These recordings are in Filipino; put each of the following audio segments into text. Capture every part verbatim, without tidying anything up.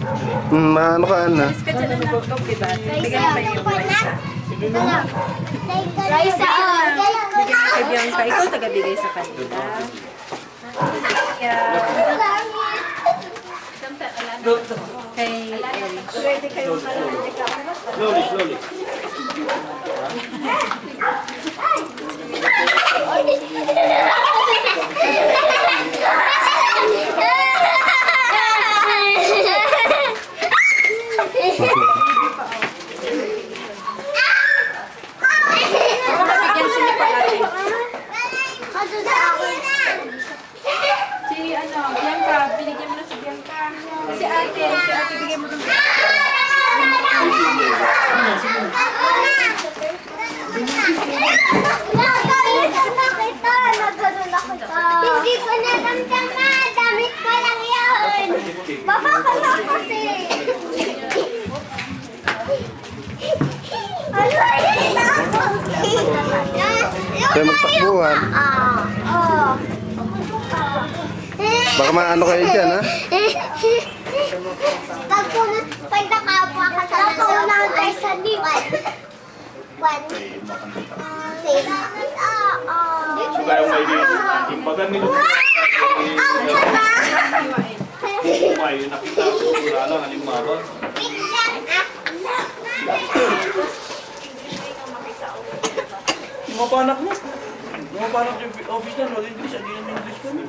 Hmm, ano ka, Ana? Miss ka dyan na nagtog, diba? Bigyan pa yung Raisa. Raisa, oh. Bigyan mo kay Bianca. Ikaw taga-bigay sa kanila. Yeah. Kay Eric. Ready kayo malalandi ka. Slowly, slowly. Si ano, Bianca, binigyan mo na si Bianca. Si ate, si ate bigyan mo ng Hindi ko naramdaman. Damit ko lang yun. Baba ka na kasi. Ano yun ako? Kaya magtakbuhan. Oo. Baka maano kayo dyan, ha? Pag pag nakapa ka sa nakunan tayo sa liwan. One. Six. Oo. Kaya may imbagan nila. May nakita ko wala lang halimbawa. Mga panak mo. Mga panak yung office na, mag-English, hindi naman English kami.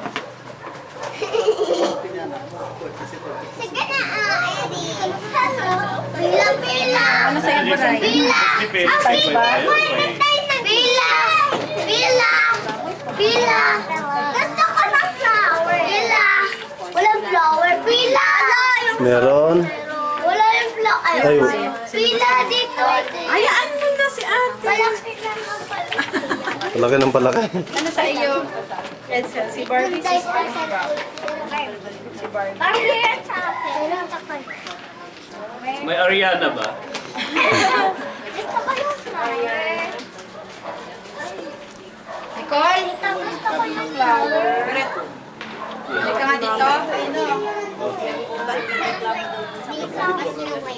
Sige na, ah, Eddie. Pila, pila. ano sa'yo ba, Ray? Pila. Pila. Pila. Pila. Gusto ko ng flower. Pila. Walang flower. Pila. Meron. Wala yung flower. Ay, Pila dito. Hayaan mo na si ate. Malaki lang ang pala. palaki ng palaki. Ano sa iyo? Edsel, si Barbie, si Si Barbie. Barbie yan sa akin. May Ariana ba? Gusto ko yung flower. Nicole, Gusto ko yung flower. hindi ka nga dito. Dito kasi yung may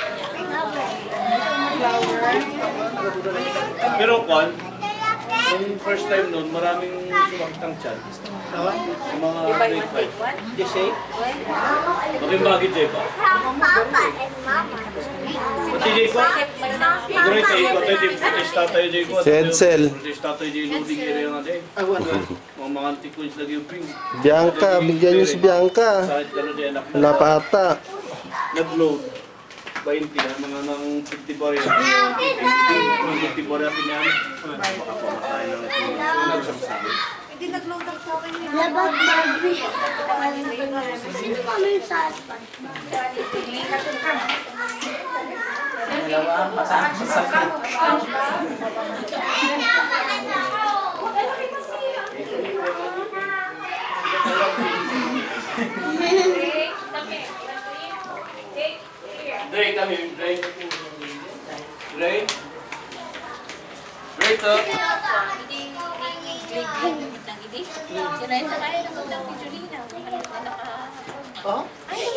Flower. Pero Kwan, nung first time noon, maraming sumakit ang tiyan. Yung mga grade five. Di say? Maging bagay, Jay ba? Papa and Mama. Pati Jay ko? Siguro yung tayo ko, tayo protesta tayo Jay ko. Si Edsel. Protesta tayo Jay loading area nga Jay. Mga mga anti-coins lagi yung ping. Bianca, bigyan niyo si Bianca. Sakit ka na Jay, anak Wala pa ata. nag-load. twenty na, mga nang fifty bar yan. Mga fifty bar yan yan. Baka pamakain lang ito. Ano nagsasabi? Labag Barbie. Sino kami sa aspan? Dre, kami. Dre. Dre. Dre to. Oh?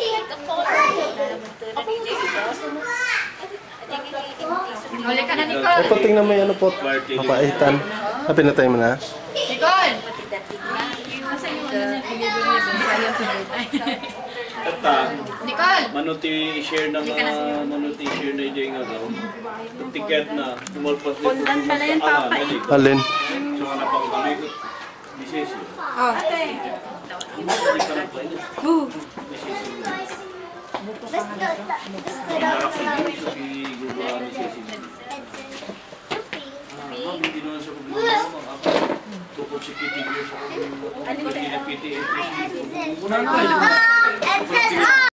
Huli ka na, Nicole. Ay, pating na may ano po. Papaitan. Ah, pinatay mo na? Nicole! Nasa iyo, ano na, pinibili sayang pinibili. Tata. Nicole! Manuti share na nga, manuti share na yung nga daw. Yung ticket na, tumulpas dito. Pundan pa na yan, Papa. Alin? So, napang kami ko. Bisis yun. Oh. Hindi ka na pa yun. Boo! Gusto, gusto daw Harap ko sa lang. dito sa Google bisis yun. Ma'am, hindi naman sa problema mo. Tukod si Kitty Gear sa problema. Hindi na P T A. Ah, Edsel, ah!